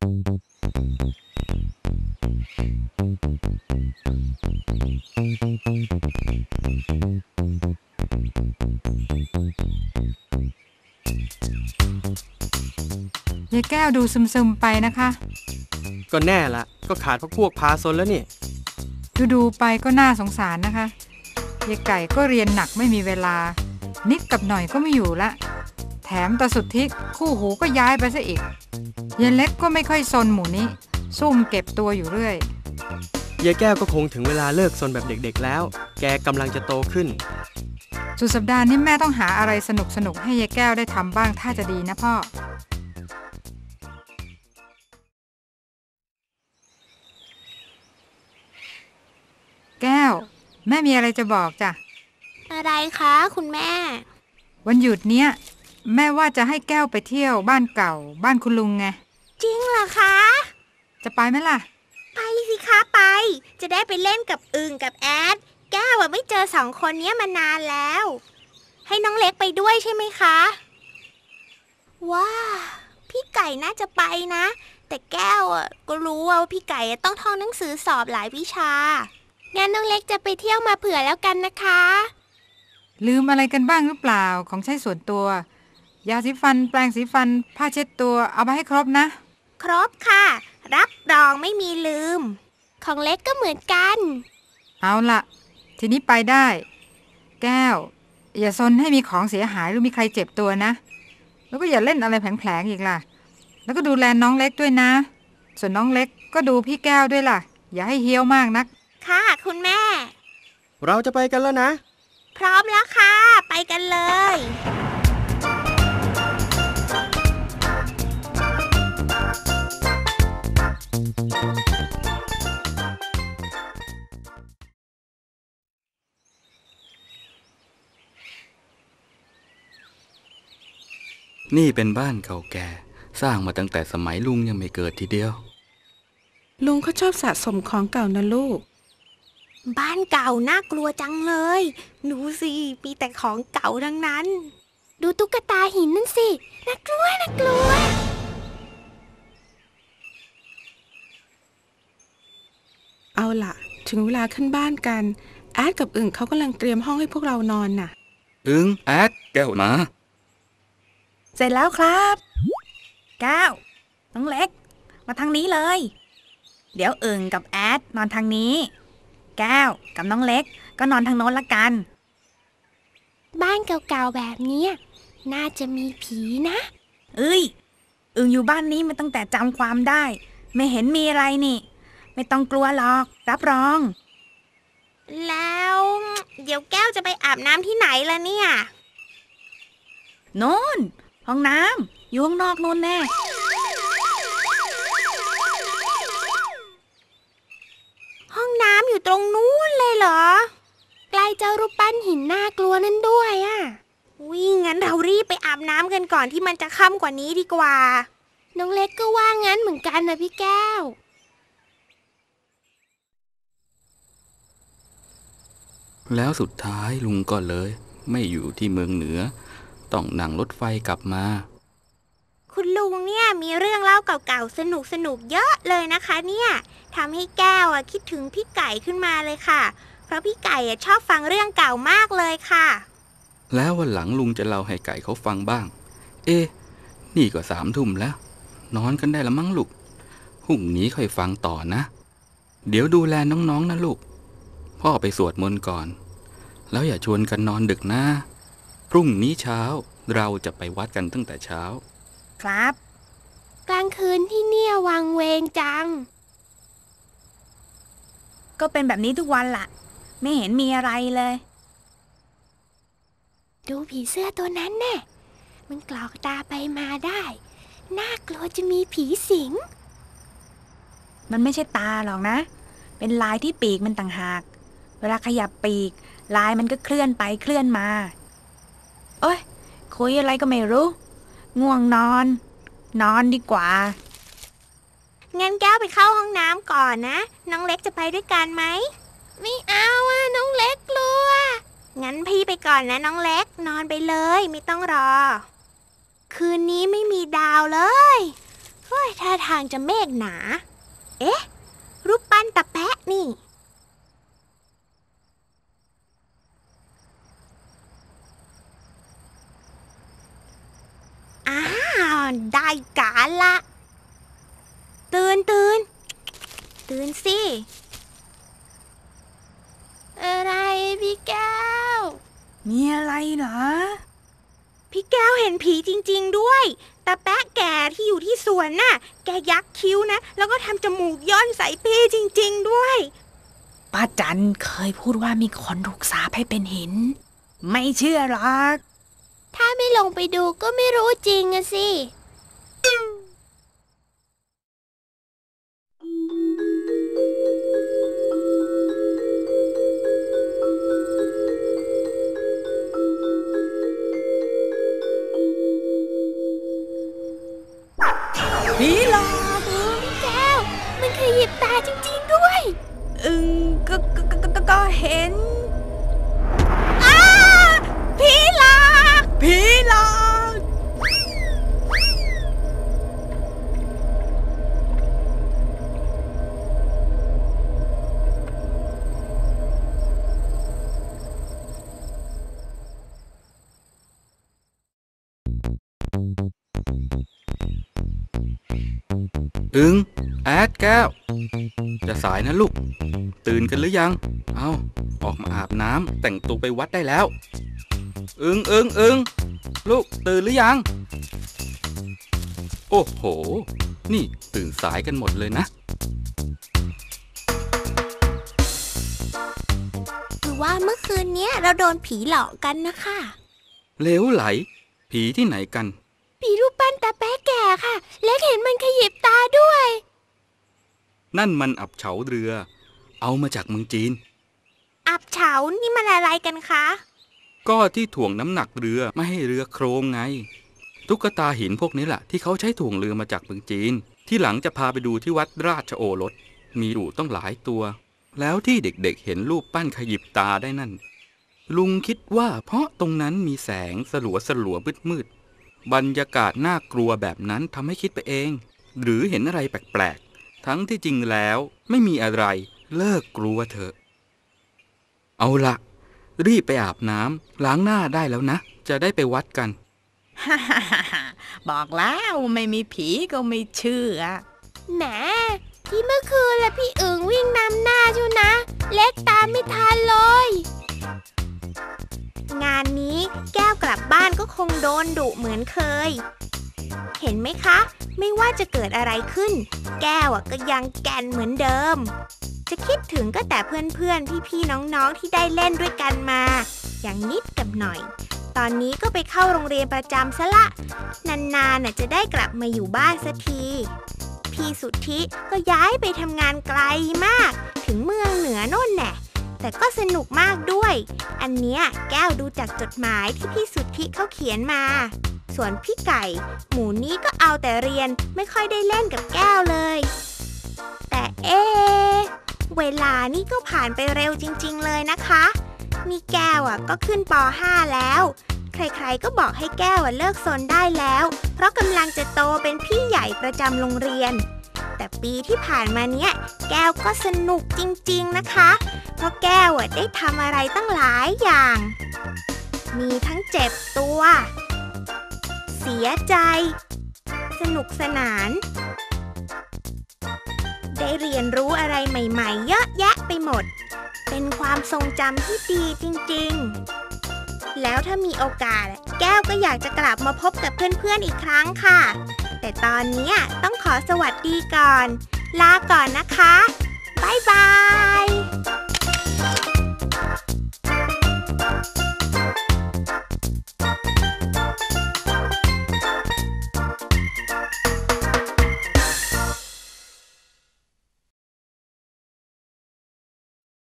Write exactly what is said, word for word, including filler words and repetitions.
ยายแก้วดูซึมๆไปนะคะก็แน่ละก็ขาดพวกพวกพาซนแล้วนี่ดูๆไปก็น่าสงสารนะคะยายไก่ก็เรียนหนักไม่มีเวลานิดกับหน่อยก็ไม่อยู่ละแถมตาสุดทิศคู่หูก็ย้ายไปซะอีกยายเล็กก็ไม่ค่อยซนหมู่นี้ซุ่มเก็บตัวอยู่เรื่อยยายแก้วก็คงถึงเวลาเลิกซนแบบเด็กๆแล้วแกกำลังจะโตขึ้นสุดสัปดาห์นี้แม่ต้องหาอะไรสนุกๆให้ยายแก้วได้ทำบ้างถ้าจะดีนะพ่อแก้วแม่มีอะไรจะบอกจ้ะอะไรคะคุณแม่วันหยุดเนี้ยแม่ว่าจะให้แก้วไปเที่ยวบ้านเก่าบ้านคุณลุงไงจริงเหรอคะจะไปไหมล่ะไปสิคะไปจะได้ไปเล่นกับอึ่งกับแอดแก้วอะไม่เจอสองคนนี้มานานแล้วให้น้องเล็กไปด้วยใช่ไหมคะว้าพี่ไก่น่าจะไปนะแต่แก้วอะก็รู้ว่าพี่ไก่ต้องท่องหนังสือสอบหลายวิชางั้นน้องเล็กจะไปเที่ยวมาเผื่อแล้วกันนะคะลืมอะไรกันบ้างหรือเปล่าของใช้ส่วนตัวยาสีฟันแปรงสีฟันผ้าเช็ดตัวเอาไปให้ครบนะครบค่ะรับรองไม่มีลืมของเล็กก็เหมือนกันเอาล่ะทีนี้ไปได้แก้วอย่าซนให้มีของเสียหายหรือมีใครเจ็บตัวนะแล้วก็อย่าเล่นอะไรแผลงๆอีกล่ะแล้วก็ดูแลน้องเล็กด้วยนะส่วนน้องเล็กก็ดูพี่แก้วด้วยล่ะอย่าให้เหี้ยวมากนักค่ะคุณแม่เราจะไปกันแล้วนะพร้อมแล้วค่ะไปกันเลยนี่เป็นบ้านเก่าแก่สร้างมาตั้งแต่สมัยลุงยังไม่เกิดทีเดียวลุงเขาชอบสะสมของเก่านะลูกบ้านเก่าน่ากลัวจังเลยดูสิมีแต่ของเก่าทั้งนั้นดูตุ๊กตาหินนั่นสิน่ากลัวน่ากลัวเอาล่ะถึงเวลาขึ้นบ้านกันแอดกับอึ่งเขากำลังเตรียมห้องให้พวกเรานอนน่ะอึ่งแอดแก้วมาเสร็จแล้วครับแก้วน้องเล็กมาทางนี้เลยเดี๋ยวอึ่งกับแอดนอนทางนี้แก้วกับน้องเล็กก็นอนทางโน้นละกันบ้านเก่าๆแบบนี้น่าจะมีผีนะเอ้ยอึ่งอยู่บ้านนี้มาตั้งแต่จำความได้ไม่เห็นมีอะไรนี่ไม่ต้องกลัวหรอกรับรองแล้วเดี๋ยวแก้วจะไปอาบน้ำที่ไหนล่ะเนี่ยโน่นห้องน้ำอยู่ข้างนอกโน่นแน่ห้องน้ำอยู่ตรงนู้นเลยเหรอใกล้เจ้ารูปปั้นหินน่ากลัวนั่นด้วยอ่ะวิ่งงั้นเรารีบไปอาบน้ำกันก่อนที่มันจะค่ำกว่านี้ดีกว่าน้องเล็กก็ว่างั้นเหมือนกันนะพี่แก้วแล้วสุดท้ายลุงก็เลยไม่อยู่ที่เมืองเหนือต้องนั่งรถไฟกลับมาคุณลุงเนี่ยมีเรื่องเล่าเก่าๆสนุกๆเยอะเลยนะคะเนี่ยทำให้แก้วอ่ะคิดถึงพี่ไก่ขึ้นมาเลยค่ะเพราะพี่ไก่อ่ะชอบฟังเรื่องเก่ามากเลยค่ะแล้ววันหลังลุงจะเล่าให้ไก่เขาฟังบ้างเอ๊ะนี่ก็สามทุ่มแล้วนอนกันได้ละมั้งลูกพรุ่งนี้ค่อยฟังต่อนะเดี๋ยวดูแลน้องๆนะลูกพ่อไปสวดมนต์ก่อนแล้วอย่าชวนกันนอนดึกนะพรุ่งนี้เช้าเราจะไปวัดกันตั้งแต่เช้าครับกลางคืนที่เนี่ยวังเวงจังก็เป็นแบบนี้ทุกวันล่ะไม่เห็นมีอะไรเลยดูผีเสื้อตัวนั้นแน่มันกรอกตาไปมาได้น่ากลัวจะมีผีสิงมันไม่ใช่ตาหรอกนะเป็นลายที่ปีกมันต่างหากเวลาขยับปีกลายมันก็เคลื่อนไปเคลื่อนมาโอ๊ยคุยอะไรก็ไม่รู้ง่วงนอนนอนดีกว่างั้นแก้วไปเข้าห้องน้ำก่อนนะน้องเล็กจะไปด้วยกันไหมไม่เอาอ่ะน้องเล็กกลัวงั้นพี่ไปก่อนนะน้องเล็กนอนไปเลยไม่ต้องรอคืนนี้ไม่มีดาวเลยเฮ้ยท่าทางจะเมฆหนาเอ๊ะรูปปั้นตะแปะนี่อ้าวได้การละตื่นตื่นตื่นสิอะไรพี่แก้วมีอะไรเหรอพี่แก้วเห็นผีจริงๆด้วยตาแปะแก่ที่อยู่ที่สวนน่ะแกยักคิ้วนะแล้วก็ทำจมูกย่นใส่พี่จริงๆด้วยป้าจันเคยพูดว่ามีคนถูกสาปให้เป็นหินไม่เชื่อหรอกถ้าไม่ลงไปดูก็ไม่รู้จริงอะสิผีหลอกพี่แก้วมันขยิบตาจริงๆด้วยอึงก็ก็ก็ก็เห็นอ้าผีหลอกผีหลอกอึงแอดแก้วจะสายนะลูกตื่นกันหรือยังเอาออกมาอาบน้ำแต่งตัวไปวัดได้แล้วอึงอึงอึงลูกตื่นหรือยังโอ้โหนี่ตื่นสายกันหมดเลยนะคือว่าเมื่อคืนนี้เราโดนผีหลอกกันนะคะเลวไหลผีที่ไหนกันผีรูปปั้นตาแป๊ะแก่ค่ะและเห็นมันขยิบตาด้วยนั่นมันอับเฉาเรือเอามาจากเมืองจีนอับเฉานี่มันอะไรกันคะก็ที่ถ่วงน้ำหนักเรือไม่ให้เรือโครงไงตุ๊กตาหินพวกนี้แหละที่เขาใช้ถ่วงเรือมาจากเมืองจีนที่หลังจะพาไปดูที่วัดราชโอรสมีอยู่ต้องหลายตัวแล้วที่เด็กๆ เเห็นรูปปั้นขยิบตาได้นั่นลุงคิดว่าเพราะตรงนั้นมีแสงสลัวสลัวมืดบรรยากาศน่ากลัวแบบนั้นทำให้คิดไปเองหรือเห็นอะไรแปลกๆทั้งที่จริงแล้วไม่มีอะไรเลิกกลัวเถอะเอาละรีบไปอาบน้ำล้างหน้าได้แล้วนะจะได้ไปวัดกันบอกแล้วไม่มีผีก็ไม่เชื่อแหมที่เมื่อคืนละพี่อึ่งวิ่งนำหน้าชูนะเล็กตามไม่ทันเลยงานนี้แก้วกลับบ้านก็คงโดนดุเหมือนเคยเห็นไหมคะไม่ว่าจะเกิดอะไรขึ้นแก้วก็ยังแก่นเหมือนเดิมจะคิดถึงก็แต่เพื่อนๆพี่ๆน้องๆที่ได้เล่นด้วยกันมาอย่างนิดกับหน่อยตอนนี้ก็ไปเข้าโรงเรียนประจำซะละนานๆจะได้กลับมาอยู่บ้านสักทีพี่สุทธิก็ย้ายไปทำงานไกลมากถึงเมืองเหนือโน่นแน่แต่ก็สนุกมากด้วยอันเนี้ยแก้วดูจากจดหมายที่พี่สุทธิเขาเขียนมาส่วนพี่ไก่หมูนี้ก็เอาแต่เรียนไม่ค่อยได้เล่นกับแก้วเลยแต่เอ๊ะเวลานี่ก็ผ่านไปเร็วจริงๆเลยนะคะนี่แก้วอ่ะก็ขึ้นป ห้า แล้วใครๆก็บอกให้แก้วอ่ะเลิกซนได้แล้วเพราะกำลังจะโตเป็นพี่ใหญ่ประจำโรงเรียนแต่ปีที่ผ่านมาเนี้ยแก้วก็สนุกจริงๆนะคะเพราะแก้วอ่ะได้ทำอะไรตั้งหลายอย่างมีทั้งเจ็บตัวเสียใจสนุกสนานได้เรียนรู้อะไรใหม่ๆเยอะแยะไปหมดเป็นความทรงจำที่ดีจริงๆแล้วถ้ามีโอกาสแก้วก็อยากจะกลับมาพบกับเพื่อนๆอีกครั้งค่ะแต่ตอนนี้ต้องขอสวัสดีก่อนลาก่อนนะคะบ๊ายบาย